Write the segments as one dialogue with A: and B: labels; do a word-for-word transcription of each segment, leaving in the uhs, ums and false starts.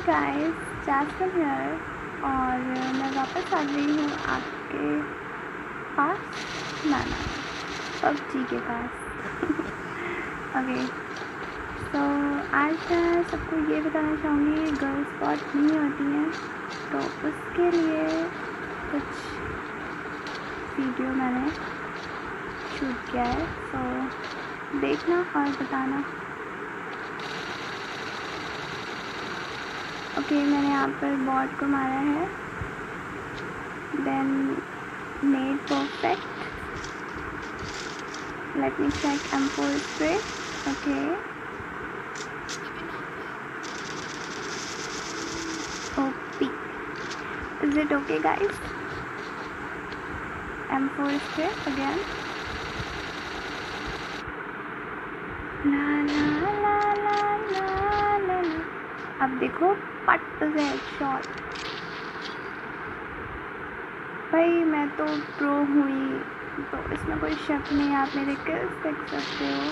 A: Guys, jasmine here और मैं वापस आ गई हूँ आपके पास, ना ना पबजी के पास। ओके, तो आज मैं सबको ये बताना चाहूँगी गर्ल स्पॉट नहीं होती हैं, तो उसके लिए कुछ वीडियो मैंने शूट किया है, तो देखना और बताना। ओके okay, मैंने यहाँ पर बॉट को मारा है, then made perfect. Let me check M four spray. Okay, OP, is it okay guys? M four spray again. ला ला ला ला ला ला। अब देखो पट से शॉट। भाई मैं तो प्रो हुई, तो इसमें कोई शक नहीं, आप मेरे किल्स देख सकते हो।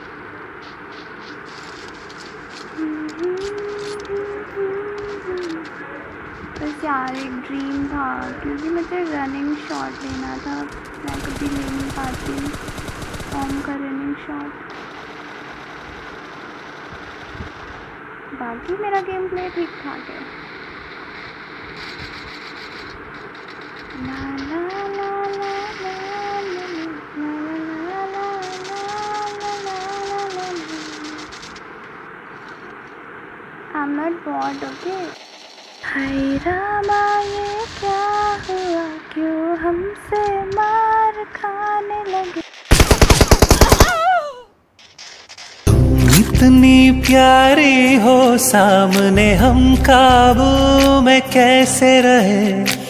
A: बस यार एक ड्रीम था, क्योंकि मुझे रनिंग शॉट लेना था, मैं कभी ले नहीं पाती फॉर्म का रनिंग शॉट। बाकी मेरा गेम प्ले ठीक ठाक है। ला ला ला ला ला ला ला ला ला। I'm not bored, okay? हाय रामा ये क्या हुआ, क्यों हमसे मार खाने लगे।
B: इतनी प्यारी हो सामने हम काबू में कैसे रहे।